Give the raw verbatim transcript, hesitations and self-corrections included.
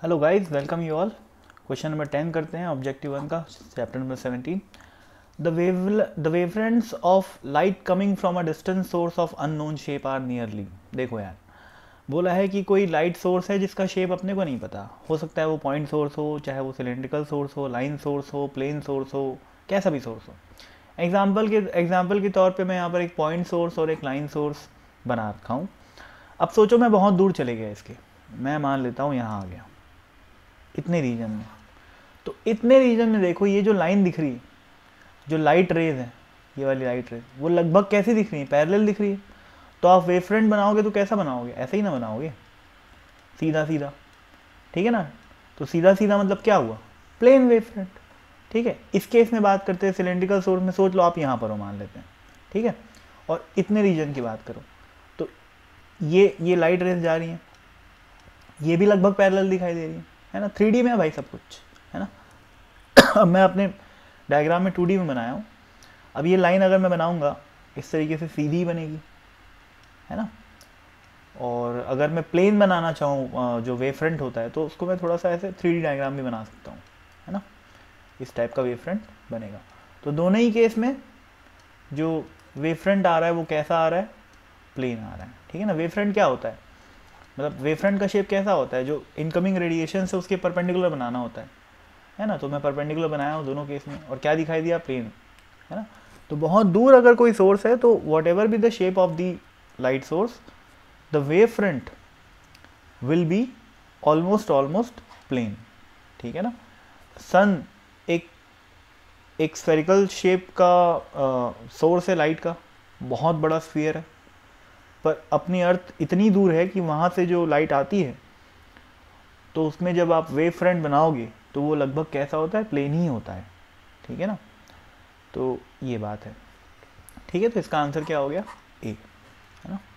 Hello guys, welcome you all. Question number ten करते हैं, objective one का, chapter number seventeen. The wave the wavefronts of light coming from a distant source of unknown shape are nearly. देखो यार, बोला है कि कोई light source है जिसका शेप अपने को नहीं पता। हो सकता है वो पॉइंट सोर्स हो, चाहे वो सिलेंड्रिकल सोर्स हो, लाइन सोर्स हो, प्लेन सोर्स हो, कैसा भी सोर्स हो। एग्जाम्पल के एग्जाम्पल के तौर पे मैं यहाँ पर एक पॉइंट सोर्स और एक लाइन सोर्स बना रखा हूँ। अब सोचो मैं बहुत दूर चले गया इसके, मैं मान लेता हूँ यहाँ आ गया, इतने रीजन में। तो इतने रीजन में देखो, ये जो लाइन दिख रही है, जो लाइट रेज है, ये वाली लाइट रेज, वो लगभग कैसी दिख रही है? पैरेलल दिख रही है। तो आप वेव फ्रंट बनाओगे तो कैसा बनाओगे? ऐसे ही ना बनाओगे, सीधा सीधा, ठीक है ना। तो सीधा सीधा मतलब क्या हुआ? प्लेन वेव फ्रंट, ठीक है। इस केस में बात करते हैं सिलेंड्रिकल सोर्स में, सोच लो आप यहाँ पर हो, मान लेते हैं, ठीक है। और इतने रीजन की बात करो तो ये ये लाइट रेज जा रही हैं, ये भी लगभग पैरेलल दिखाई दे रही है है ना। थ्री डी में है भाई सब कुछ, है ना। अब मैं अपने डायग्राम में टू डी में बनाया हूँ। अब ये लाइन अगर मैं बनाऊंगा इस तरीके से, सीधी बनेगी, है ना। और अगर मैं प्लेन बनाना चाहूँ, जो वेव फ्रंट होता है, तो उसको मैं थोड़ा सा ऐसे थ्री डी डायग्राम भी बना सकता हूँ, है ना। इस टाइप का वेव फ्रंट बनेगा। तो दोनों ही केस में जो वेव फ्रंट आ रहा है वो कैसा आ रहा है? प्लेन आ रहा है, ठीक है ना। वेव फ्रंट क्या होता है, मतलब वेव फ्रंट का शेप कैसा होता है? जो इनकमिंग रेडिएशन से उसके परपेंडिकुलर बनाना होता है है ना। तो मैं परपेंडिकुलर बनाया हूँ दोनों केस में, और क्या दिखाई दिया? प्लेन, है ना। तो बहुत दूर अगर कोई सोर्स है तो whatever be the shape of the light source, the wave front will be almost almost plane, ठीक है ना। सन एक एक स्फेरिकल शेप का सोर्स है लाइट का, बहुत बड़ा स्फीयर है, पर अपनी अर्थ इतनी दूर है कि वहाँ से जो लाइट आती है, तो उसमें जब आप वेव फ्रंट बनाओगे तो वो लगभग कैसा होता है? प्लेन ही होता है, ठीक है ना। तो ये बात है, ठीक है। तो इसका आंसर क्या हो गया? ए, है ना।